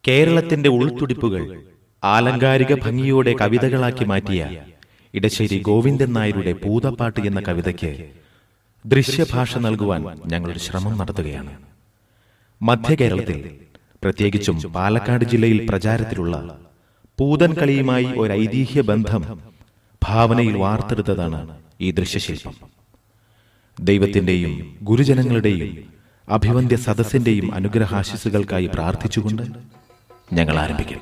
കേരളത്തിന്റെ ഉൾത്തുടിപ്പുകൾ ആലങ്കാരിക ഭംഗിയോടെ കവിതകളാക്കി മാറ്റിയ ഇടശ്ശേരി ഗോവിന്ദൻ നായരുടെ പൂതപ്പാട്ട് എന്ന കവിതയ്ക്ക് ദൃശ്യഭാഷ നൽകുവാൻ ഞങ്ങളൊരു ശ്രമം നടത്തുകയാണ്. മധ്യ കേരളത്തിൽ, പ്രത്യേകിച്ചും പാലക്കാട് ജില്ലയിൽ പ്രചാരത്തിലുള്ള പൂതൻ കളിയുമായി ഒരു ഐതിഹ്യ ബന്ധം ഭാവനയിൽ വാർത്തെടുത്തതാണ് ഈ ദൃശ്യശില്പം. ദൈവത്തിന്റെയും ഗുരുജനങ്ങളുടെയും അഭിവന്ദ്യ സദസ്സിന്റെയും അനുഗ്രഹാശിസുകൾക്കായി പ്രാർത്ഥിച്ചുകൊണ്ട് ഞങ്ങൾ ആരംഭിക്കട്ടെ.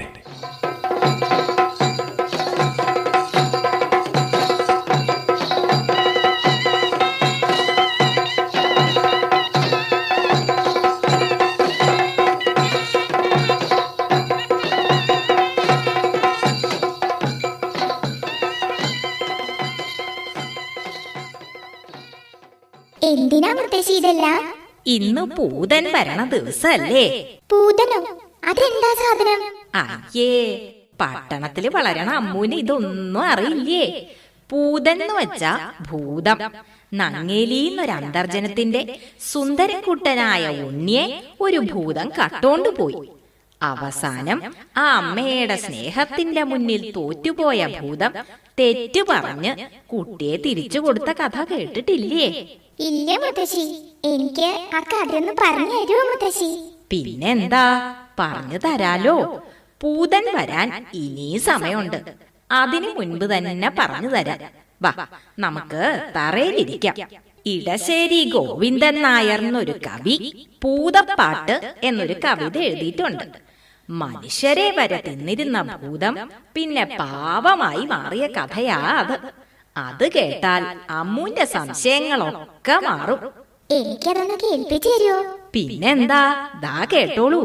എന്തിനാ മുത്തശ്ശി ഇതെല്ലാം? ഇന്ന് പൂതൻ വരണ ദിവസല്ലേ? പൂതനോ? അതെന്താ സാധനം? അയ്യേ, പട്ടണത്തില് വളരണ അമ്മൂന് ഇതൊന്നും അറിയില്ലേ. പൂതൻ എന്ന് വെച്ചാ ഭൂതം. നങ്ങേലിന്നൊരു അന്തർജനത്തിന്റെ സുന്ദരക്കുട്ടനായ ഉണ്ണിയെ ഒരു ഭൂതം കട്ടോണ്ടുപോയി. അവസാനം ആ അമ്മയുടെ സ്നേഹത്തിന്റെ മുന്നിൽ തോറ്റുപോയ ഭൂതം തെറ്റു പറഞ്ഞ് കുട്ടിയെ തിരിച്ചു കൊടുത്ത കഥ കേട്ടിട്ടില്ലേ? ഇല്ല മുത്തശ്ശി, എനിക്ക് ആ കഥയൊന്ന് പറഞ്ഞു തരുമോ മുത്തശ്ശി? പിന്നെന്താ, പറഞ്ഞു തരാലോ. പൂതൻ വരാൻ ഇനി സമയമുണ്ട്. അതിനു മുൻപ് തന്നെ പറഞ്ഞു തരാം. വാ, നമുക്ക് തറയിലിരിക്കാം. ഇടശ്ശേരി ഗോവിന്ദൻ നായർ എന്നൊരു കവി പൂതപ്പാട്ട് എന്നൊരു കവിത എഴുതിയിട്ടുണ്ട്. മനുഷ്യരെ വരെ തിന്നിരുന്ന ഭൂതം പിന്നെ പാവമായി മാറിയ കഥയാ അത്. അത് കേട്ടാൽ അമ്മൂന്റെ സംശയങ്ങളൊക്കെ മാറും. എനിക്കതൊന്ന് കേൾപ്പിച്ചു തരുമോ? പിന്നെന്താ, ദാ കേട്ടോളൂ.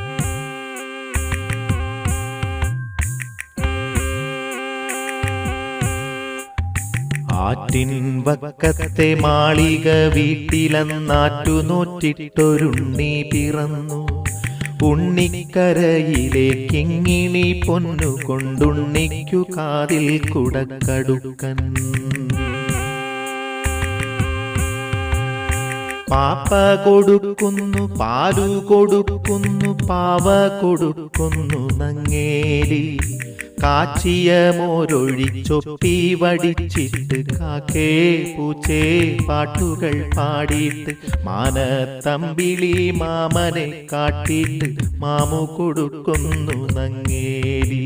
ആറ്റിൻ വക്കത്തെ മാളിക വീട്ടിലെന്നാറ്റുനോറ്റിട്ടൊരുണ്ണി പിറന്നു. ഉണ്ണിക്കരയിലെ കിങ്ങിണി പൊന്നു കൊണ്ടുണ്ണിക്കു കാതിൽ കുടക്കടുക്കൻ. പാപ്പ കൊടുക്കുന്നു, പാലു കൊടുക്കുന്നു, പാവ കൊടുക്കുന്നു നങ്ങേലി. കാച്ചിയ മോരൊഴിച്ചൊപ്പി വടിച്ചിട്ട് കാക്കേ പൂച്ചേ പാട്ടുകൾ പാടിയിട്ട് മാനത്തമ്പിളി മാമനെ കാട്ടിയിട്ട് മാമു കൊടുക്കുന്നു നങ്ങേലി.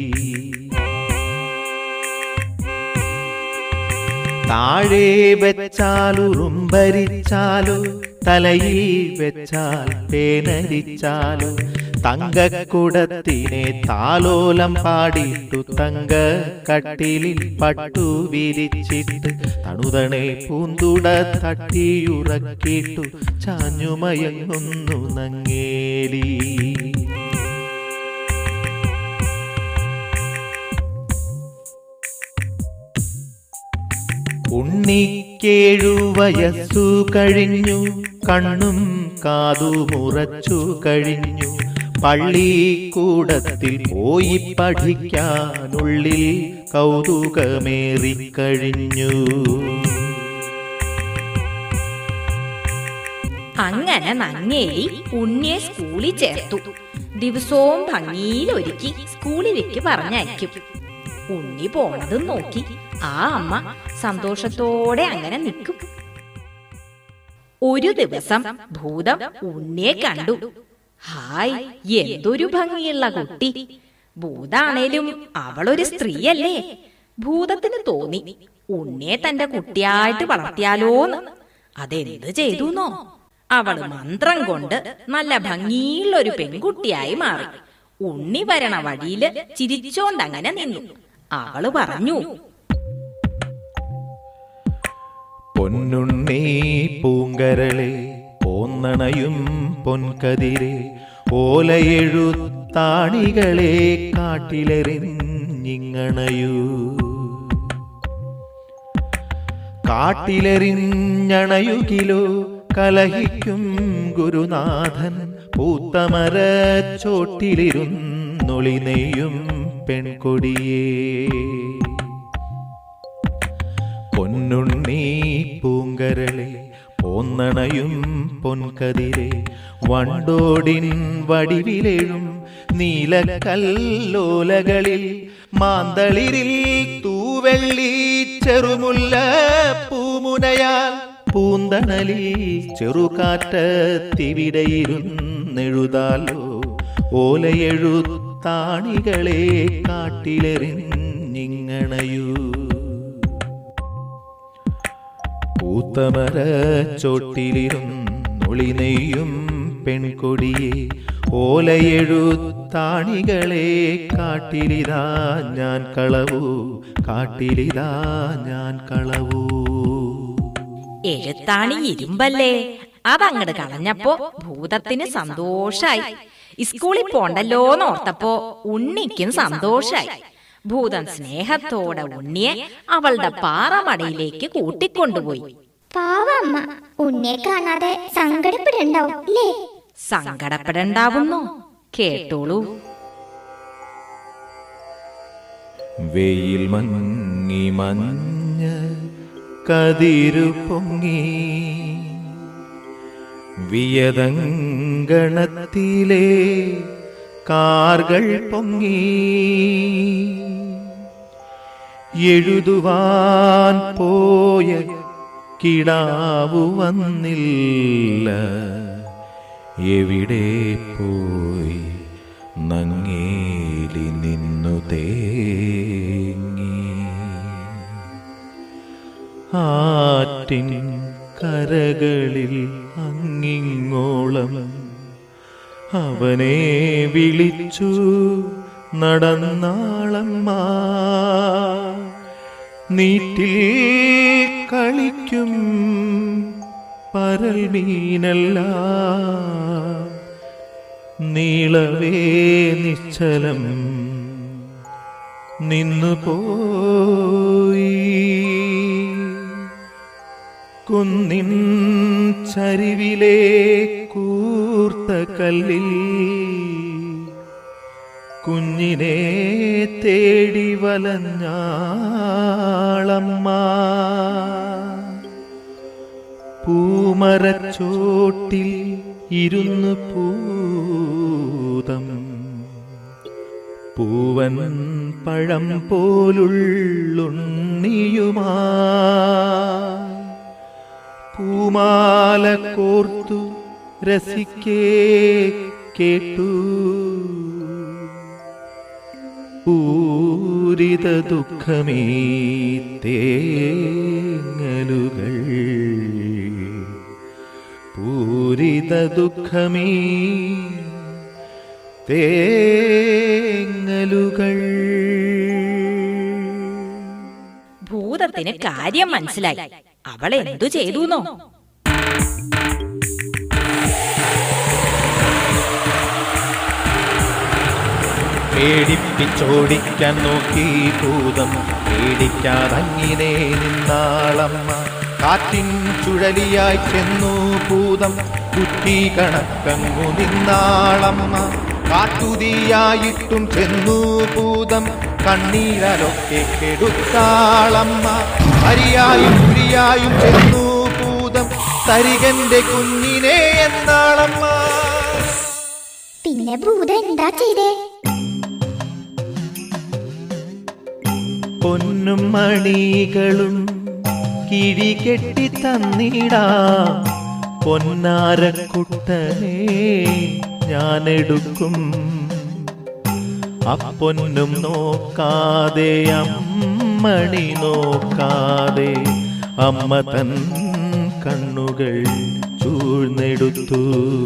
താഴെ വെച്ചാലുറുമ്പരിച്ചാലോ, തലയിൽ വെച്ചാൽ പേനരിച്ചാലോ, തങ്കക്കുടത്തിനെ താലോലം പാടിയിട്ടു തങ്ക കട്ടിലിൽ പട്ടു വിരിച്ചിട്ട് തണുതണെ പൂന്തുട തട്ടിയുറക്കിട്ടു ചാഞ്ഞുമയങ്ങുന്നു നങ്ങേലി. ഉണ്ണിക്കേഴു വയസ്സു കഴിഞ്ഞു, കണ്ണും കാതുമുറച്ചു കഴിഞ്ഞു. പള്ളിക്കൂടത്തിൽ പോയി പഠിക്കാനുള്ളിൽ കൗതുകമേറിക്കഴിഞ്ഞു. അങ്ങനെ നങ്ങേലി ഉണ്ണിയെ സ്കൂളിൽ ചേർത്തു. ദിവസവും ഭംഗിയിലൊരുക്കി സ്കൂളിലേക്ക് പറഞ്ഞയക്കും. ഉണ്ണി പോണതും നോക്കി ആ അമ്മ സന്തോഷത്തോടെ അങ്ങനെ നിൽക്കും. ഒരു ദിവസം ഭൂതം ഉണ്ണിയെ കണ്ടു. ഹായ്, എന്തൊരു ഭംഗിയുള്ള കുട്ടി. ഭൂതാണേലും അവളൊരു സ്ത്രീയല്ലേ. ഭൂതത്തിന് തോന്നി ഉണ്ണിയെ തന്റെ കുട്ടിയായിട്ട് വളർത്തിയാലോന്ന്. അതെന്ത് ചെയ്തുന്നോ, അവള് മന്ത്രം കൊണ്ട് നല്ല ഭംഗിയുള്ള ഒരു പെൺകുട്ടിയായി മാറി. ഉണ്ണി വരണ വഴിയില് ചിരിച്ചോണ്ടങ്ങനെ നിന്നു. അവള് പറഞ്ഞു, പൊന്നുണ്ണി പൂങ്കരളെ പോന്നണയും പൊൻകതിരെ ഓലയെഴുത്താണികളെ കാട്ടിലെറിഞ്ഞിങ്ങണയൂ. കാട്ടിലെറിഞ്ഞണയുകിലോ കലഹിക്കും ഗുരുനാഥൻ. പൂത്തമര ചോട്ടിലിരുന്നൊളിനെയും പെൺകൊടിയേ. പൊന്നുണ്ണി പൂങ്കരളെ പോന്നണയും പൊൻകതിരെ വണ്ടോടിൻ വടിവിലെഴും നീലക്കല്ലോലകളിൽ മാന്തളിരിൽ തൂവെള്ളി ചെറുമുല്ല പൂമുനയാൽ പൂന്തണലിൽ ചെറുകാറ്റത്തിവിടെയിരുന്നെഴുതാലോ ഓലയെഴുത്താണികളെ കാട്ടിലെറിഞ്ഞിങ്ങണയൂ. പൂത്തമര ചോട്ടിലിരുന്നൊളി നെയ്യും പെൺകൊടിയെ ഓലയെഴുത്താണികളെ കാട്ടിലിതാ ഞാൻ കളവൂ, കാട്ടിലിതാ ഞാൻ കളവൂ. എഴുത്താണി ഇരുമ്പല്ലേ, അതങ്ങട് കളഞ്ഞപ്പോ ഭൂതത്തിന് സന്തോഷായി. സ്കൂളിൽ പോണ്ടല്ലോന്നോർത്തപ്പോ ഉണ്ണിക്കും സന്തോഷായി. ഭൂതം സ്നേഹത്തോടെ ഉണ്ണിയെ അവളുടെ പാറമടയിലേക്ക് കൂട്ടിക്കൊണ്ടുപോയി. പാവമ്മ ഉണ്ണിയെ കാണാതെ സങ്കടപ്പെടണ്ടാവും അല്ലേ? സങ്കടപ്പെടണ്ടാവുന്നോ? കേട്ടോളൂ. വെയിൽ മങ്ങി മഞ്ഞ കതിരു പൊങ്ങി വിയതങ്കണത്തിലെ കാർകൾ പൊങ്ങി എഴുതുവാൻ പോയ കിടാവു വന്നില്ല, എവിടെ പോയി നങ്ങേലി നിന്നു തേങ്ങി. ആറ്റിൻ കരകളിൽ അങ്ങിങ്ങോളം അവനെ വിളിച്ചു നടന്നാളമ്മ. നീറ്റിൽ കളിക്കും പരൽ മീനല്ല, നീളവേ നിശ്ചലം നിന്നുപോയി. കുന്നിൻ ചരിവിലെ കൂർത്ത കല്ലിൽ കുഞ്ഞിനെ തേടി വലഞ്ഞാളമ്മ. പൂമരച്ചോട്ടിൽ ഇരുന്നു പൂതം പൂവൻ പഴം പോലുള്ളുണ്ണിയുമാ പൂമാല കോർത്തു രസിക്കേ കേട്ടു. പൂരിത ദുഃഖമേ തേങ്ങലുകൾ, പൂരിത ദുഃഖമേ തേങ്ങലുകൾ. ഭൂതത്തിന് കാര്യം മനസ്സിലായി. അവൾ എന്തു ചെയ്തുന്നോ? പേടിപ്പിച്ചോടിക്കാൻ നോക്കി ഭൂതം, പേടിക്കാതങ്ങിനെ നിന്നാളമ്മ. കാറ്റിൻ ചുഴലിയായി ചെന്നു ഭൂതം, കുറ്റി കണക്കങ്ങു നിന്നാളമ്മ. കാട്ടുതീയായിട്ടും ചെന്നു ഭൂതം, കണ്ണീരലൊക്കെ കെടുത്താളമ്മ. അരിയായും പുരിയായും ചെന്നു ഭൂതം, തരികന്റെ കുഞ്ഞിനെ എന്നാളമ്മ. പിന്നെ ഭൂതം എന്താ ചെയ്തേ? പൊന്നും മണികളും കിഴികെട്ടി തന്നിടാം, പൊന്നാരക്കുട്ടനെ ഞാനെടുക്കും. അപ്പൊന്നും നോക്കാതെ അമ്മണി നോക്കാതെ അമ്മ തൻ കണ്ണുകൾ ചൂഴ്ന്നെടുത്തു.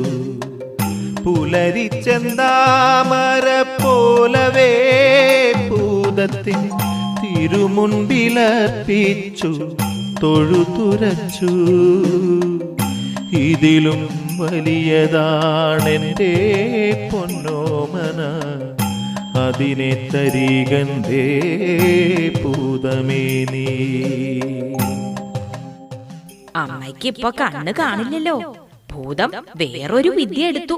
പുലരിച്ചെന്താമര പോലവേ ഭൂതത്തിൻ തിരുമുൻപിലർപ്പിച്ചു തൊഴുതുരച്ചു. ഇതിലും വലിയതാണെൻ്റെ പൊന്നോമന, അതിനെ തരികന്തേ പൂതമേ നീ. അമ്മയ്ക്ക് ഇപ്പൊ കണ്ണ് കാണില്ലല്ലോ. ഭൂതം വേറൊരു വിദ്യ എടുത്തു.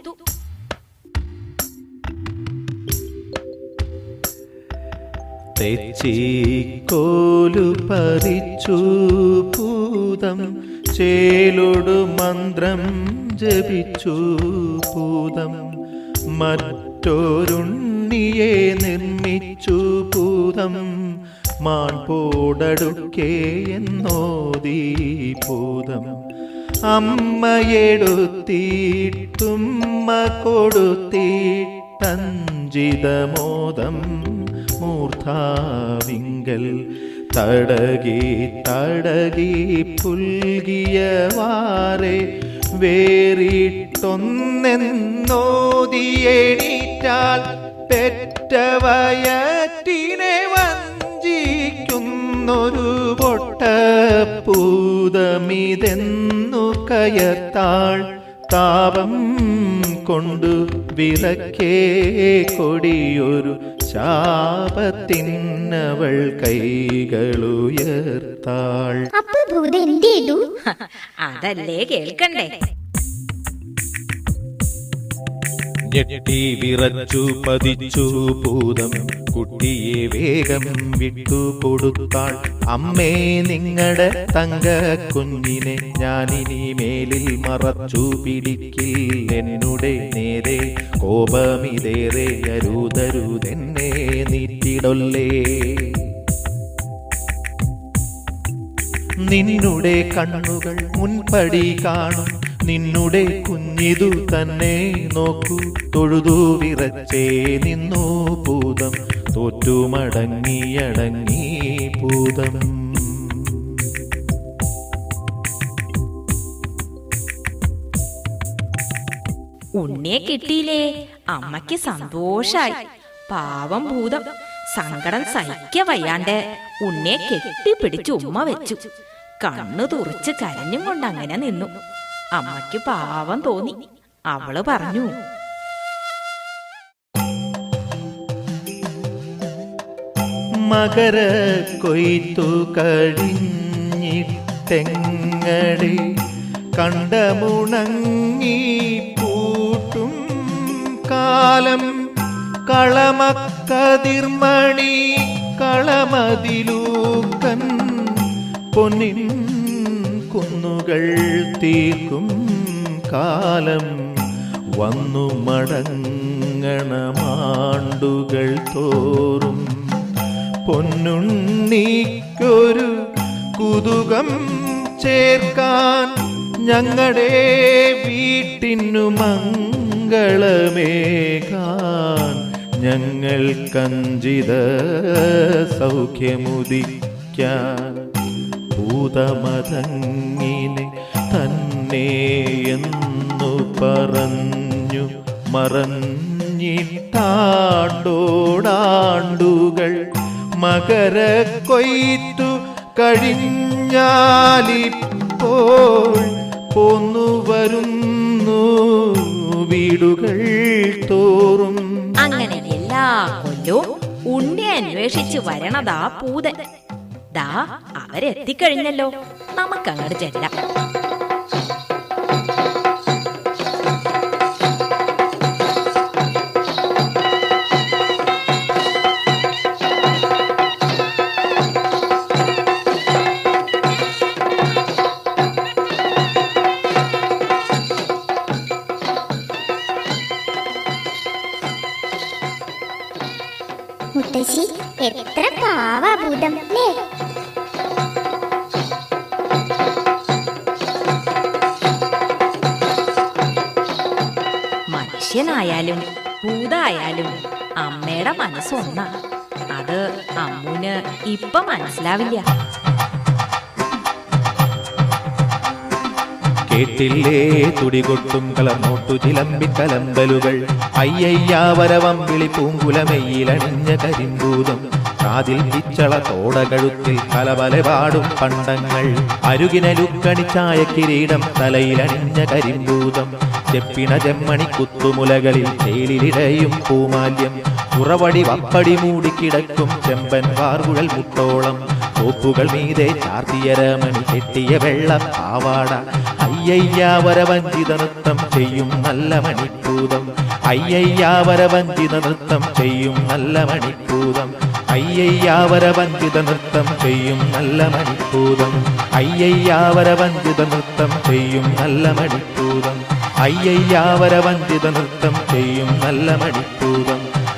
തെച്ചിക്കോലു പറിച്ചു ഭൂതം, ചേലൊടു മന്ത്രം ജപിച്ചു ഭൂതം. മറ്റു ഉറ്റോരുണ്ണിയെ നിർമ്മിച്ചു ഭൂതം മാൺപോടടുക്കേ എന്നോദീ ഭൂതം. അമ്മയെടുത്തിട്ടുമ്മ കൊടുത്തിട്ടഞ്ചിതമോദം മൂർധാവിങ്കൽ തടകി തടകി പുൽകിയവാറെ വേറിട്ടൊന്നെന്നോദിയെണീറ്റാൽ പെറ്റവയറ്റിനെ വഞ്ചിക്കുന്നൊരു പൊട്ടപ്പൂതമിതെന്നു കയർത്താൾ താപം കൊണ്ടു വിലക്കേ കൊടിയൊരു ശാപത്തിനവൾ കൈകളുയർത്താൾ. അപ്പൊ ഭൂതം എന്ത് ചെയ്തു? അതല്ലേ കേൾക്കണ്ടേ. ഞെട്ടി വിറച്ചു പതിച്ചു ഭൂതം കുട്ടിയെ വേഗം വിട്ടുകൊടുത്താൾ. അമ്മേ നിങ്ങളുടെ തങ്ക കുഞ്ഞിനെ ഞാനിനി മേലിൽ മറച്ചു പിടിക്കിൽ. എന്നുടെ നേരെ കോപമിതേറെ അരുതരുതെന്നെ നീറ്റിടൊല്ലേ. നിന്നുടെ കണ്ണുകൾ മുൻപടി കാണും നിന്നുടെ കുഞ്ഞിതു തന്നെ നോക്കൂ. തൊഴുതു വിറച്ചേ നിന്നു ഭൂതം തോറ്റുമടങ്ങിയടങ്ങി ഭൂതം. ഉണ്ണിയെ കിട്ടിയില്ലേ? അമ്മയ്ക്ക് സന്തോഷായി. പാവം ഭൂതം സങ്കടം സഹിക്ക വയ്യാണ്ട് ഉണ്ണിയെ കെട്ടിപ്പിടിച്ച് ഉമ്മ വെച്ചു. കണ്ണു തുറിച്ച് കരഞ്ഞും കൊണ്ട് അങ്ങനെ നിന്നു. അമ്മയ്ക്ക് പാവം തോന്നി. അവള് പറഞ്ഞു, മകര കൊയ്ത്തു കഴിഞ്ഞിട്ടെങ്ങടെ കണ്ടമുണങ്ങി പൂട്ടും കാലം. കളമക്കതിർമണി കളമതിലൂക്കൻ പൊന്നിൻ കുന്നുകൾ തീർക്കും കാലം. വന്നു മടങ്ങണമാണ്ടുകൾ തോറും പൊന്നുണ്ണിക്കൊരു കുതുകം ചേർക്കാൻ ഞങ്ങളുടെ വീട്ടിനു മംഗളമേകാൻ ഞങ്ങൾ കഞ്ചിത സൗഖ്യമുദിക്കാൻ. ഭൂതമതങ്ങിനെ തന്നെ എന്നു പറഞ്ഞു മറഞ്ഞിട്ടാണ്ടോടാണ്ടുകൾ. മകര കൊയ്ത്തു കഴിഞ്ഞാലിപ്പോൾ പോന്നു വരുന്നു വീടുകൾ തോറും. അങ്ങനെ എല്ലാ കൊല്ലവും ഉണ്ണി അന്വേഷിച്ച് വരണതാ പൂതൻ. ദാ അവരെത്തിക്കഴിഞ്ഞല്ലോ. നമുക്കങ്ങോട്ട് ചെല്ലാം. മുത്തശ്ശി എത്ര പാവാ ഭൂതം അല്ലേ? മനുഷ്യനായാലും ഭൂതായാലും അമ്മയുടെ മനസ്സൊന്നാ. അത് അമ്മുന് ഇപ്പൊ മനസ്സിലാവില്ല. കേട്ടില്ലേ തുടികൊട്ടും കളമോട്ടു ചിലമ്പി കലമ്പലുകൾ. അയ്യയ്യാവരവം വിളി പൂങ്കുലമെയ്യിലണിഞ്ഞ കരിമ്പൂതം. കാതിൽ പിച്ചള തോടകഴുത്തിൽ കലവലപാടും പണ്ടങ്ങൾ. അരുകിനലുക്കണിച്ചായ കിരീടം തലയിലണിഞ്ഞ കരിമ്പൂതം. ചെപ്പിണ ചെമ്മണി കുത്തുമുലകളിൽ ചേലിലിടയും പൂമാല്യം. ഉറവടി വപ്പടി മൂടിക്കിടക്കും ചെമ്പൻ വാർകുഴൽ മുട്ടോളം. തോപ്പുകൾ മീതെ ചാർത്തിയരമണി കെട്ടിയ വെള്ള പാവാട. അയ്യയ്യാവരവഞ്ചിത നൃത്തം ചെയ്യും നല്ല മണിപ്പൂതം. അയ്യയ്യാവരവഞ്ചിത നൃത്തം ചെയ്യും നല്ല മണിപ്പൂതം. അയ്യയ്യാവരവഞ്ചിത നൃത്തം ചെയ്യും നല്ല മണിപ്പൂതം. അയ്യയ്യാവരവഞ്ചിത നൃത്തം ചെയ്യും നല്ല മണിപ്പൂതം. അയ്യയ്യാവരവഞ്ചിത നൃത്തം ചെയ്യും നല്ല മണിപ്പൂതം.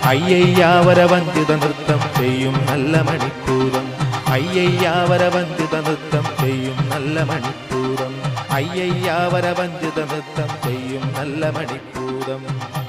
അയ്യയ്യാവരവഞ്ചിത നൃത്തം ചെയ്യും നല്ല മണിപ്പൂരം അയ്യയ്യാവരവഞ്ചിത നൃത്തം ചെയ്യും നല്ല മണിപ്പൂരം അയ്യയ്യാവരവഞ്ചിത നൃത്തം ചെയ്യും നല്ല മണിപ്പൂരം